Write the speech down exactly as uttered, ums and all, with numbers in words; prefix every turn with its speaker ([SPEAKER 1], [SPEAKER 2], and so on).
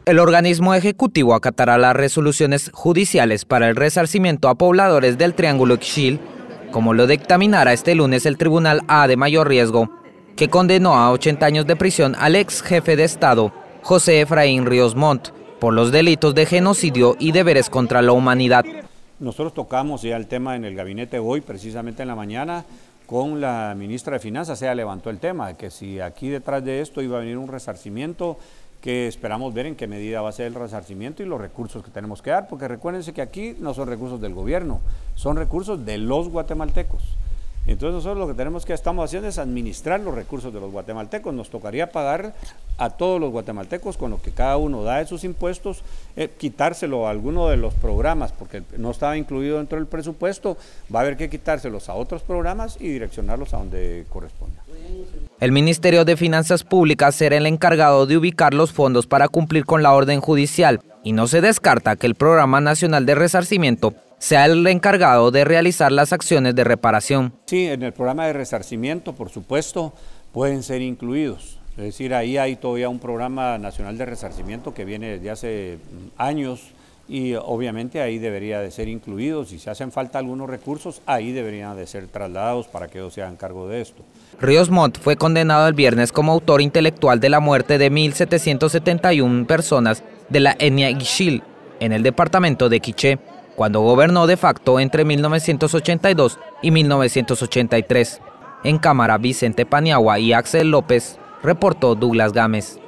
[SPEAKER 1] El organismo ejecutivo acatará las resoluciones judiciales para el resarcimiento a pobladores del Triángulo Ixil, como lo dictaminara este lunes el Tribunal A de Mayor Riesgo, que condenó a ochenta años de prisión al ex jefe de Estado, José Efraín Ríos Montt, por los delitos de genocidio y deberes contra la humanidad.
[SPEAKER 2] Nosotros tocamos ya el tema en el gabinete hoy, precisamente en la mañana, con la ministra de Finanzas. Ella levantó el tema de que si aquí detrás de esto iba a venir un resarcimiento, que esperamos ver en qué medida va a ser el resarcimiento y los recursos que tenemos que dar, porque recuérdense que aquí no son recursos del gobierno, son recursos de los guatemaltecos. Entonces nosotros lo que tenemos que estamos haciendo es administrar los recursos de los guatemaltecos. Nos tocaría pagar a todos los guatemaltecos con lo que cada uno da de sus impuestos, eh, quitárselo a alguno de los programas, porque no estaba incluido dentro del presupuesto, va a haber que quitárselos a otros programas y direccionarlos a donde corresponda.
[SPEAKER 1] El Ministerio de Finanzas Públicas será el encargado de ubicar los fondos para cumplir con la orden judicial y no se descarta que el Programa Nacional de Resarcimiento sea el encargado de realizar las acciones de reparación.
[SPEAKER 2] Sí, en el programa de resarcimiento, por supuesto, pueden ser incluidos. Es decir, ahí hay todavía un programa nacional de resarcimiento que viene desde hace años y obviamente ahí debería de ser incluidos. Si se hacen falta algunos recursos, ahí deberían de ser trasladados para que ellos se hagan cargo de esto.
[SPEAKER 1] Ríos Montt fue condenado el viernes como autor intelectual de la muerte de mil setecientas setenta y una personas de la etnia Ixil en el departamento de Quiché, cuando gobernó de facto entre mil novecientos ochenta y dos y mil novecientos ochenta y tres. En cámara, Vicente Paniagua y Axel López, reportó Douglas Gámez.